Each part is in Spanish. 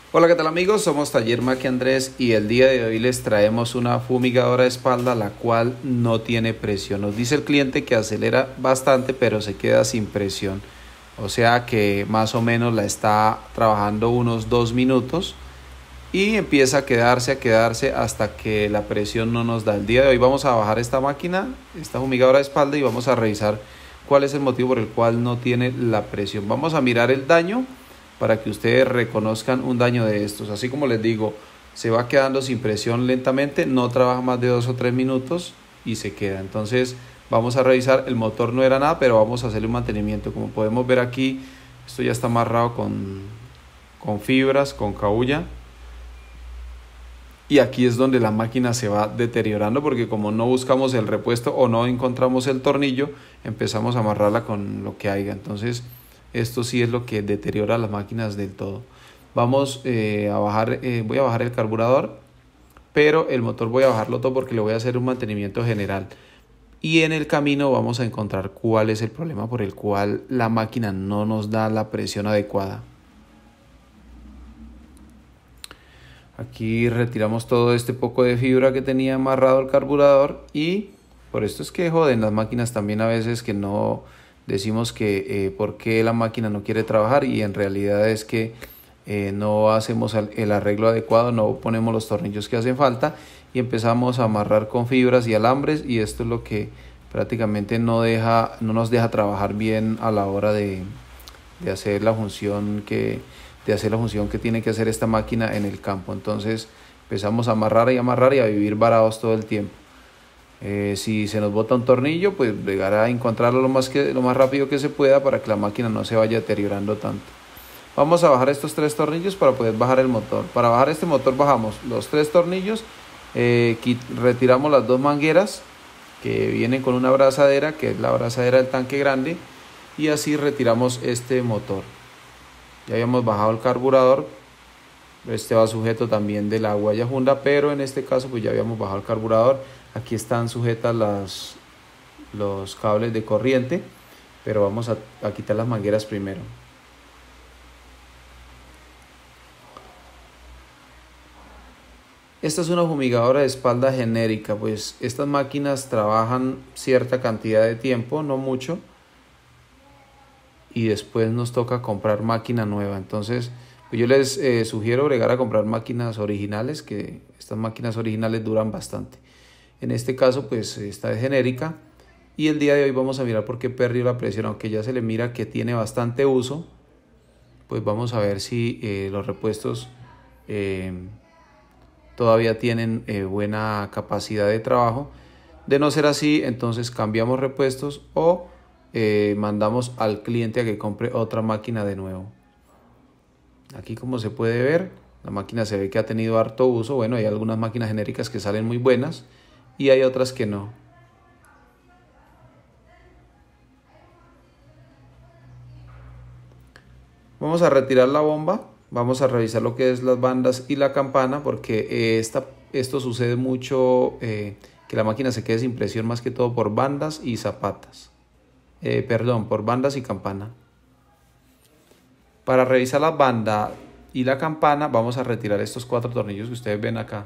Hola, ¿qué tal amigos? Somos Taller Maki Andrés y el día de hoy les traemos una fumigadora de espalda la cual no tiene presión. Nos dice el cliente que acelera bastante pero se queda sin presión. O sea que más o menos la está trabajando unos 2 minutos y empieza a quedarse hasta que la presión no nos da. El día de hoy vamos a bajar esta máquina, esta fumigadora de espalda, y vamos a revisar cuál es el motivo por el cual no tiene la presión. Vamos a mirar el daño para que ustedes reconozcan un daño de estos. Así como les digo, se va quedando sin presión lentamente, no trabaja más de 2 o 3 minutos y se queda. Entonces vamos a revisar, el motor no era nada, pero vamos a hacerle un mantenimiento. Como podemos ver aquí, esto ya está amarrado con fibras, con caulla. Y aquí es donde la máquina se va deteriorando, porque como no buscamos el repuesto o no encontramos el tornillo, empezamos a amarrarla con lo que haya. Entonces esto sí es lo que deteriora las máquinas del todo. Vamos a bajar, voy a bajar el carburador, pero el motor voy a bajarlo todo porque le voy a hacer un mantenimiento general. Y en el camino vamos a encontrar cuál es el problema por el cual la máquina no nos da la presión adecuada. Aquí retiramos todo este poco de fibra que tenía amarrado el carburador, y por esto es que joden las máquinas también a veces, que no decimos que por qué la máquina no quiere trabajar, y en realidad es que no hacemos el arreglo adecuado, no ponemos los tornillos que hacen falta y empezamos a amarrar con fibras y alambres, y esto es lo que prácticamente no nos deja trabajar bien a la hora de hacer la función que tiene que hacer esta máquina en el campo. Entonces empezamos a amarrar y a vivir varados todo el tiempo. Si se nos bota un tornillo, pues llegar a encontrarlo lo más rápido que se pueda para que la máquina no se vaya deteriorando tanto. Vamos a bajar estos 3 tornillos para poder bajar el motor. Para bajar este motor bajamos los 3 tornillos, retiramos las 2 mangueras que vienen con una abrazadera, que es la abrazadera del tanque grande, y así retiramos este motor. Ya habíamos bajado el carburador, este va sujeto también de la guaya Honda, pero en este caso pues ya habíamos bajado el carburador. Aquí están sujetas los cables de corriente, pero vamos a quitar las mangueras primero. Esta es una fumigadora de espalda genérica, pues estas máquinas trabajan cierta cantidad de tiempo, no mucho, y después nos toca comprar máquina nueva. Entonces pues yo les sugiero bregar a comprar máquinas originales, que estas máquinas originales duran bastante. En este caso pues esta es genérica, y el día de hoy vamos a mirar por qué perdió la presión. Aunque ya se le mira que tiene bastante uso, pues vamos a ver si los repuestos todavía tienen buena capacidad de trabajo. De no ser así, entonces cambiamos repuestos o mandamos al cliente a que compre otra máquina de nuevo. Aquí, como se puede ver, la máquina se ve que ha tenido harto uso. Bueno, hay algunas máquinas genéricas que salen muy buenas y hay otras que no. Vamos a retirar la bomba, vamos a revisar lo que es las bandas y la campana, porque esto sucede mucho, que la máquina se quede sin presión más que todo por bandas y zapatas. Por bandas y campana. Para revisar la banda y la campana vamos a retirar estos 4 tornillos que ustedes ven acá.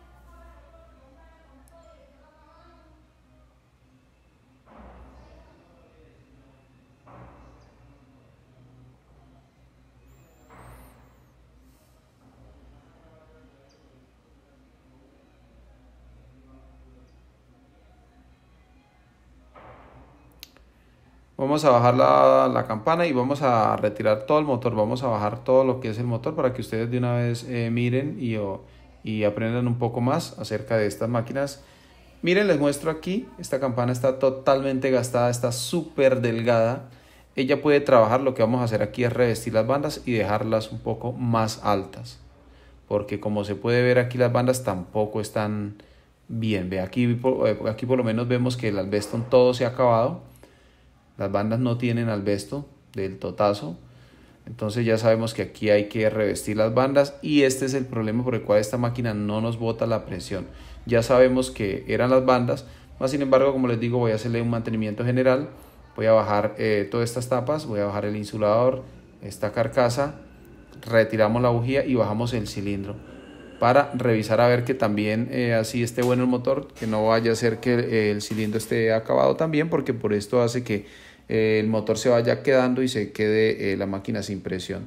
Vamos a bajar la campana y vamos a retirar todo el motor. Vamos a bajar todo lo que es el motor para que ustedes de una vez miren y aprendan un poco más acerca de estas máquinas. Miren, les muestro aquí, esta campana está totalmente gastada, está súper delgada. Ella puede trabajar. Lo que vamos a hacer aquí es revestir las bandas y dejarlas un poco más altas, porque como se puede ver aquí, las bandas tampoco están bien. Ve, aquí por lo menos vemos que el albesto en todo se ha acabado. Las bandas no tienen albesto del totazo. Entonces ya sabemos que aquí hay que revestir las bandas, y este es el problema por el cual esta máquina no nos bota la presión. Ya sabemos que eran las bandas, más sin embargo, como les digo, voy a hacerle un mantenimiento general. Voy a bajar todas estas tapas, voy a bajar el insulador, esta carcasa, retiramos la bujía y bajamos el cilindro para revisar a ver que también así esté bueno el motor, que no vaya a ser que el cilindro esté acabado también, porque por esto hace que el motor se vaya quedando y se quede la máquina sin presión.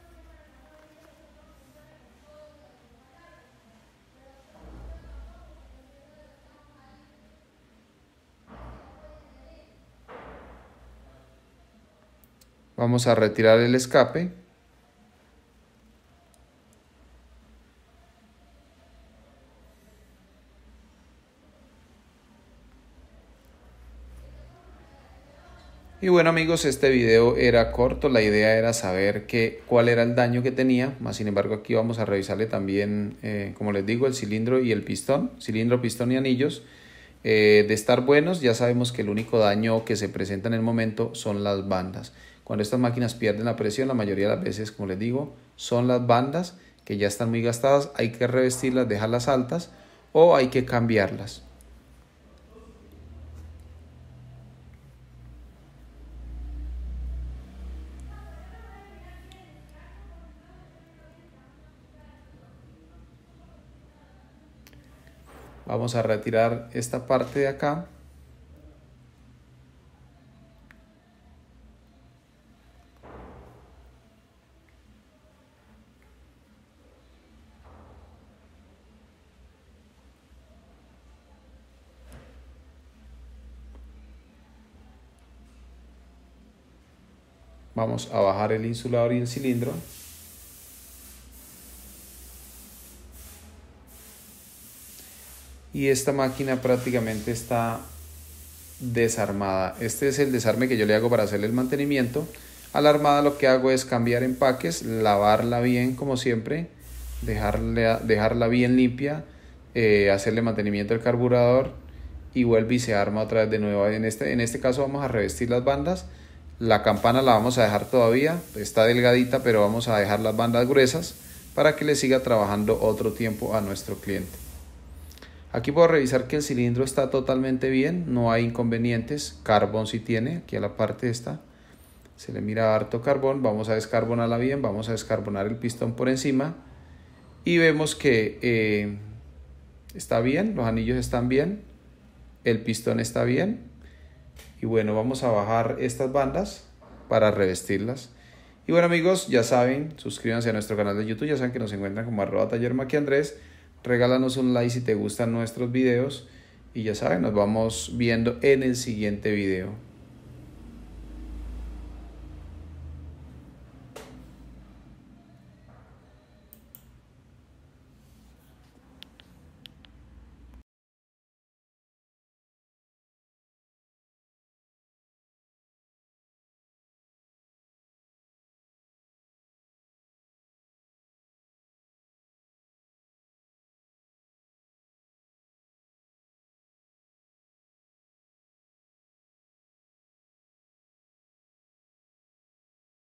Vamos a retirar el escape. Y bueno amigos, este video era corto, la idea era saber cuál era el daño que tenía, más sin embargo aquí vamos a revisarle también, como les digo, el cilindro y el pistón, cilindro, pistón y anillos. De estar buenos, ya sabemos que el único daño que se presenta en el momento son las bandas. Cuando estas máquinas pierden la presión, la mayoría de las veces, como les digo, son las bandas que ya están muy gastadas, hay que revestirlas, dejarlas altas o hay que cambiarlas. Vamos a retirar esta parte de acá. Vamos a bajar el insulador y el cilindro. Y esta máquina prácticamente está desarmada. Este es el desarme que yo le hago para hacerle el mantenimiento. A la armada lo que hago es cambiar empaques, lavarla bien como siempre, dejarla bien limpia, hacerle mantenimiento al carburador y vuelve y se arma otra vez de nuevo. En este caso vamos a revestir las bandas. La campana la vamos a dejar todavía, está delgadita, pero vamos a dejar las bandas gruesas para que le siga trabajando otro tiempo a nuestro cliente. Aquí puedo revisar que el cilindro está totalmente bien, no hay inconvenientes. Carbón sí tiene, aquí a la parte esta se le mira harto carbón. Vamos a descarbonarla bien, vamos a descarbonar el pistón por encima y vemos que está bien, los anillos están bien, el pistón está bien. Y bueno, vamos a bajar estas bandas para revestirlas. Y bueno amigos, ya saben, suscríbanse a nuestro canal de YouTube, ya saben que nos encuentran como @tallermaquiandrés. Regálanos un like si te gustan nuestros videos y ya saben, nos vamos viendo en el siguiente video.